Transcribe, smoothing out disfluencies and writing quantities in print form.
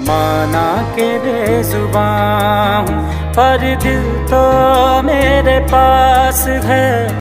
माना के बेजुबान हूँ पर दिल तो मेरे पास है।